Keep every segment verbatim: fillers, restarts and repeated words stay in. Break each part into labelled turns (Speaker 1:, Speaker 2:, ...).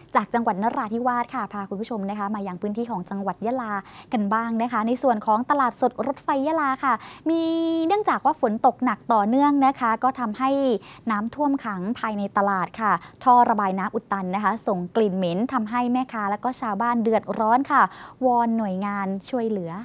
Speaker 1: จากจังหวัดนราธิวาสค่ะพาคุณผู้ชมนะคะมายังพื้นที่ของจังหวัดยะลากันบ้างนะคะในส่วนของตลาดสดรถไฟยะลาค่ะมีเนื่องจากว่าฝนตกหนักต่อเนื่องนะคะก็ทำให้น้ำท่วมขังภายในตลาดค่ะท่อระบายน้ำอุดตันนะคะส่งกลิ่นเหม็นทำให้แม่ค้าและก็ชาวบ้านเดือดร้อนค่ะวอนหน่วยงานช่วยเหลือ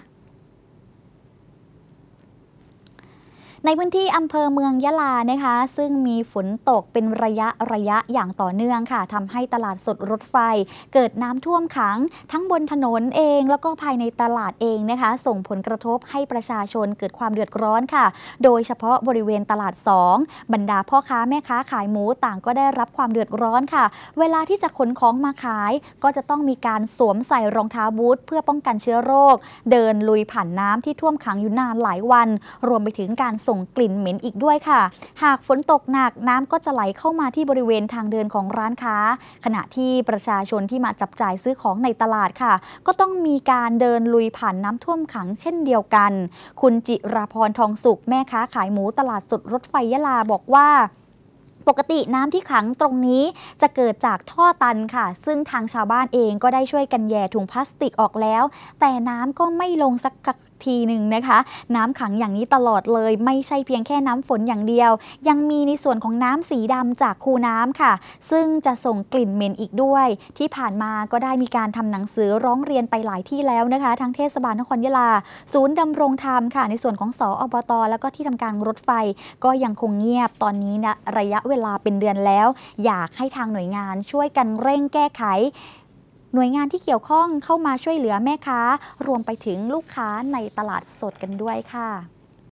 Speaker 1: ในพื้นที่อำเภอเมืองยะลานะคะซึ่งมีฝนตกเป็นระยะระยะอย่างต่อเนื่องค่ะทำให้ตลาดสดรถไฟเกิดน้ำท่วมขังทั้งบนถนนเองแล้วก็ภายในตลาดเองนะคะส่งผลกระทบให้ประชาชนเกิดความเดือดร้อนค่ะโดยเฉพาะบริเวณตลาดสองบรรดาพ่อค้าแม่ค้าขายหมูต่างก็ได้รับความเดือดร้อนค่ะเวลาที่จะขนของมาขายก็จะต้องมีการสวมใส่รองเท้าบูทเพื่อป้องกันเชื้อโรคเดินลุยผ่านน้ำที่ท่วมขังอยู่นานหลายวันรวมไปถึงการส่งกลิ่นเหม็นอีกด้วยค่ะหากฝนตกหนักน้ำก็จะไหลเข้ามาที่บริเวณทางเดินของร้านค้าขณะที่ประชาชนที่มาจับจ่ายซื้อของในตลาดค่ะก็ต้องมีการเดินลุยผ่านน้ำท่วมขังเช่นเดียวกันคุณจิราพรทองสุขแม่ค้าขายหมูตลาดสดรถไฟยะลาบอกว่าปกติน้ำที่ขังตรงนี้จะเกิดจากท่อตันค่ะซึ่งทางชาวบ้านเองก็ได้ช่วยกันแย่ถุงพลาสติกออกแล้วแต่น้ำก็ไม่ลงสักทีหนึ่งนะคะน้ำขังอย่างนี้ตลอดเลยไม่ใช่เพียงแค่น้ำฝนอย่างเดียวยังมีในส่วนของน้ำสีดำจากคูน้ำค่ะซึ่งจะส่งกลิ่นเหม็นอีกด้วยที่ผ่านมาก็ได้มีการทำหนังสือร้องเรียนไปหลายที่แล้วนะคะทั้งเทศบาลนครยะลาศูนย์ดำรงธรรมค่ะในส่วนของสอบต.แล้วก็ที่ทำการรถไฟก็ยังคงเงียบตอนนี้นะระยะเวลาเป็นเดือนแล้วอยากให้ทางหน่วยงานช่วยกันเร่งแก้ไขหน่วยงานที่เกี่ยวข้องเข้ามาช่วยเหลือแม่ค้ารวมไปถึงลูกค้าในตลาดสดกันด้วยค่ะ